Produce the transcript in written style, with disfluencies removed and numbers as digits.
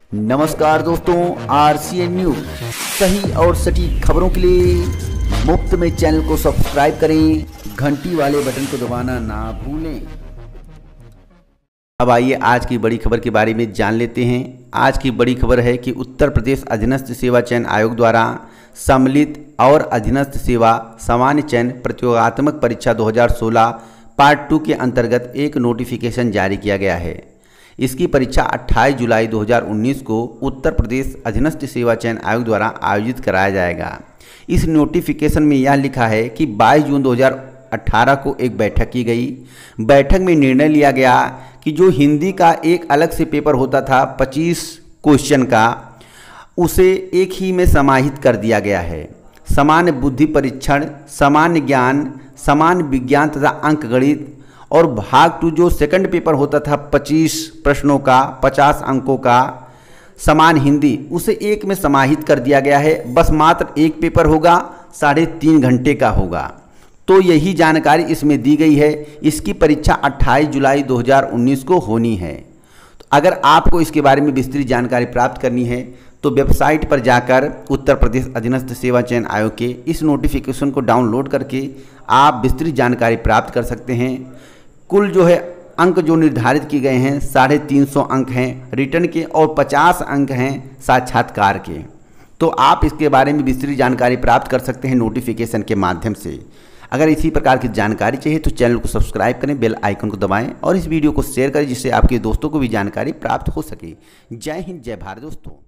नमस्कार दोस्तों, RCN news सही और सटीक खबरों के लिए मुफ्त में चैनल को सब्सक्राइब करें, घंटी वाले बटन को दबाना ना भूलें। अब आइए आज की बड़ी खबर के बारे में जान लेते हैं। आज की बड़ी खबर है कि उत्तर प्रदेश अधीनस्थ सेवा चयन आयोग द्वारा सम्मिलित और अधीनस्थ सेवा सामान्य चयन प्रतियोगात्मक परीक्षा 2016 पार्ट 2 के अंतर्गत एक नोटिफिकेशन जारी किया गया है। इसकी परीक्षा 28 जुलाई 2019 को उत्तर प्रदेश अधीनस्थ सेवा चयन आयोग द्वारा आयोजित कराया जाएगा। इस नोटिफिकेशन में यह लिखा है कि 22 जून 2018 को एक बैठक की गई। बैठक में निर्णय लिया गया कि जो हिंदी का एक अलग से पेपर होता था 25 क्वेश्चन का, उसे एक ही में समाहित कर दिया गया है। सामान्य बुद्धि परीक्षण, सामान्य ज्ञान, सामान्य विज्ञान तथा अंकगणित और भाग 2 जो सेकंड पेपर होता था 25 प्रश्नों का 50 अंकों का समान हिंदी, उसे एक में समाहित कर दिया गया है। बस मात्र एक पेपर होगा, 3.5 घंटे का होगा। तो यही जानकारी इसमें दी गई है। इसकी परीक्षा 28 जुलाई 2019 को होनी है। तो अगर आपको इसके बारे में विस्तृत जानकारी प्राप्त करनी है तो वेबसाइट पर जाकर उत्तर प्रदेश अधीनस्थ सेवा चयन आयोग के इस नोटिफिकेशन को डाउनलोड करके आप विस्तृत जानकारी प्राप्त कर सकते हैं। कुल जो है अंक जो निर्धारित किए गए हैं 350 अंक हैं रिटर्न के और 50 अंक हैं साक्षात्कार के। तो आप इसके बारे में विस्तृत जानकारी प्राप्त कर सकते हैं नोटिफिकेशन के माध्यम से। अगर इसी प्रकार की जानकारी चाहिए तो चैनल को सब्सक्राइब करें, बेल आइकन को दबाएं और इस वीडियो को शेयर करें जिससे आपके दोस्तों को भी जानकारी प्राप्त हो सके। जय हिंद, जय भारत दोस्तों।